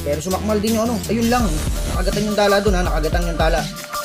pero sumakmal din yung ano. Ayun lang, nakagatan yung tala dun ha, nakagatan yung tala.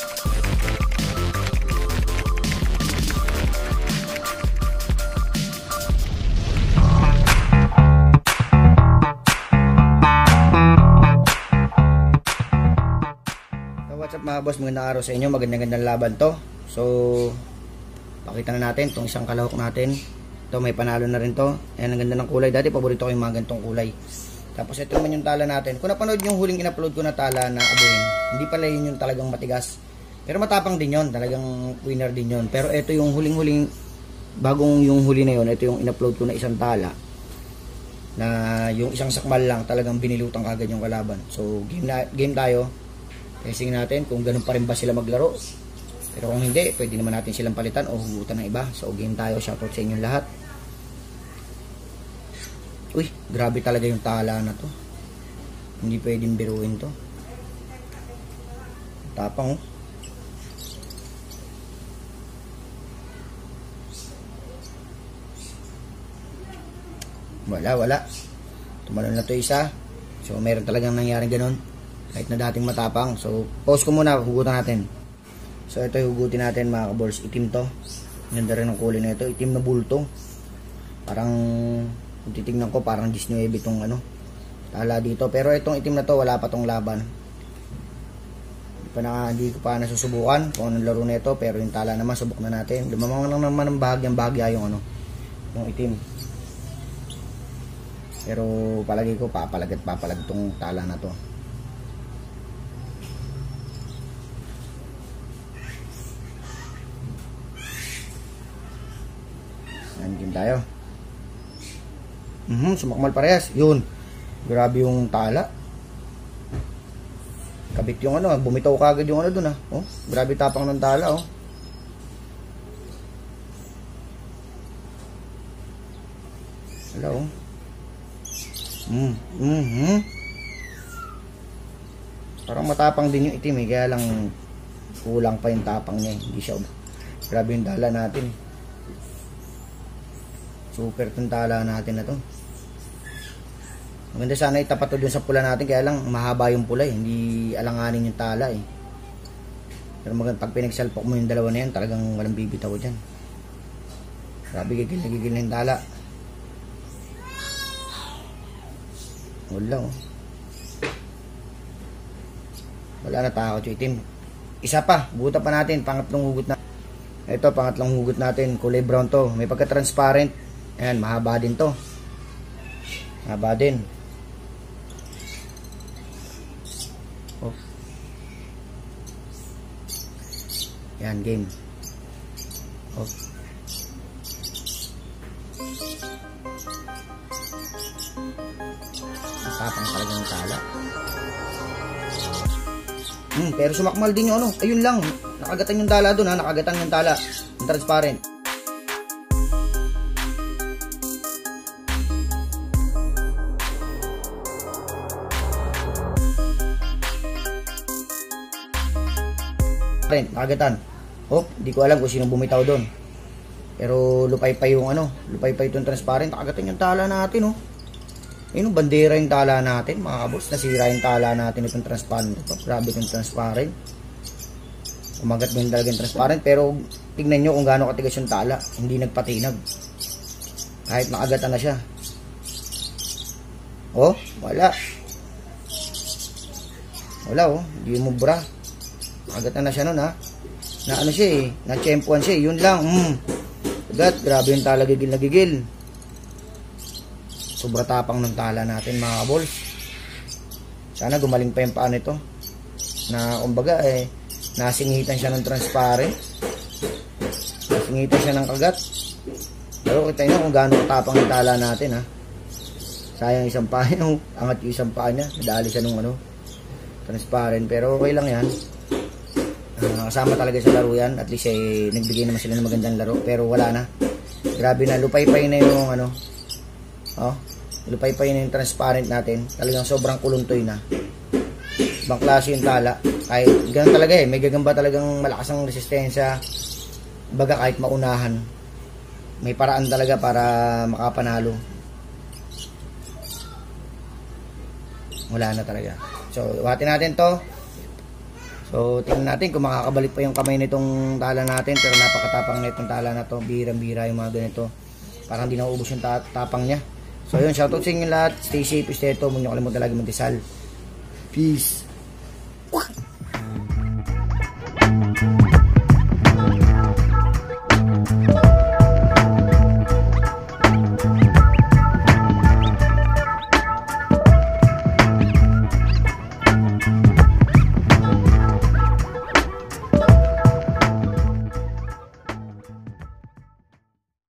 What's up mga boss, magandang araw sa inyo, magandang laban to. So, pakita na natin itong isang kalahok natin. Ito, may panalo na rin to. Ayan, ang ganda ng kulay. Dati paborito ko yung mga gantong kulay. Tapos ito naman yung tala natin. Kung napanood yung huling in-upload ko na tala na abuin, hindi pala yun yung talagang matigas. Pero matapang din yun, talagang winner din yun. Pero ito yung huling-huling, bagong yung huli na yun, ito yung in-upload ko na isang tala. Na yung isang sakmal lang, talagang binilutang kagad yung kalaban. So, game tayo. Testing natin kung ganun pa rin ba sila maglaro. Pero kung hindi, pwede naman natin silang palitan o hugutan ng iba. So game tayo, shoutout sa inyong lahat. Uy, grabe talaga yung tala na to. Hindi pwedeng biruin to. Tapang oh. Wala. Tumalon na to isa. So meron talagang nangyaring ganun. Kahit na dating matapang. So, pause ko muna, hugutan natin. So, ito hugutin natin mga kabols. Itim to. Ganda rin ang kulay na ito. Itim na bulto. Parang, kung titignan ko, parang 19 itong ano, tala dito. Pero itong itim na to, wala pa tong laban. Hindi ko pa nasusubukan kung anong laro na ito. Pero yung tala naman, subok na natin. Lumamang lang naman ng bahagya yung ano, yung itim. Pero, palagi ko, papalag itong tala na to. Game tayo. Sumakmal parehas. Yun. Grabe yung tala. Kabit yung ano, bumitaw kagad yung ano dun ah. Oh, grabe tapang ng tala oh. Hello. Parang matapang din yung itim eh, kaya lang kulang pa yung tapang niya. Hindi siya. Grabe yung dala natin. Super itong tala natin na to. Maganda sana itapat to dun sa pula natin, kaya lang mahaba yung pula eh. Hindi alanganin yung tala eh. Pero maganda pag pinagsalpok mo yung dalawa na yan, talagang walang bibitaw dyan. Grabe, gigil na yung tala. Wala oh. Wala na, takot yung itim. Isa pa, buta pa natin, pangatlong hugot na. Ito, pangatlong hugot natin, kulay brown to. May pagka-transparent. Ayan, mahaba din to. Mahaba din. Oh. Ayan, game. Oh. Matapang talaga ng tala. Pero sumakmal din yung ano. Ayun lang. Nakagatan yung tala dun ha. Nakagatan yung tala. Yung transparent. Nakagatan. Oh, hindi ko alam kung sino bumitaw doon. Pero lupay-pay yung ano, lupay-pay itong transparent. Nakagatan yung tala natin oh. Ayun, bandera yung tala natin, mga kabos. Nasira yung tala natin itong transparent. Ito, grabe itong transparent. Umagat mo yung talaga yung transparent. Pero tignan nyo kung gaano katigas yung tala. Hindi nagpatinag. Kahit nakagatan na siya. Oh, wala. Wala oh, hindi mo bra. Agad na siya nun ha. Na ano siya eh. Na-champuan siya eh. Yun lang. Agad. Grabe yung tala, gigil na gigil. Sobra tapang ng tala natin mga kabols. Sana gumaling pa yung paa nito. Na kumbaga eh. Nasingitan siya ng transparent. Nasingitan siya ng kagat. Pero kita nyo kung gaano katapang yung tala natin ha. Sayang isang paa niya. Angat yung isang paa niya. Nadali siya nung ano. Transparent. Pero okay lang yan. Kasama talaga sa laro yan. At least eh, nagbigay naman sila ng magandang laro. Pero wala na. Grabe na, lupay-pay na yung ano. Oh, lupay-pay na yung transparent natin. Talagang sobrang kuluntoy na. Ibang klase yung tala. Kahit ganun talaga eh. May gagamba talagang malakas ang resistensya. Baga kahit maunahan. May paraan talaga para makapanalo. Wala na talaga. So, iwatin natin to. So, tingnan natin kung makakabalik pa yung kamay nitong tala natin. Pero napakatapang na itong tala na to. Birang-bira yung mga ganito. Parang hindi nauubos yung tapang niya. So, yun. Shoutout sa inyo lahat. Stay safe, stay at home. Huwag niyo kalimutan lagi magdasal. Peace.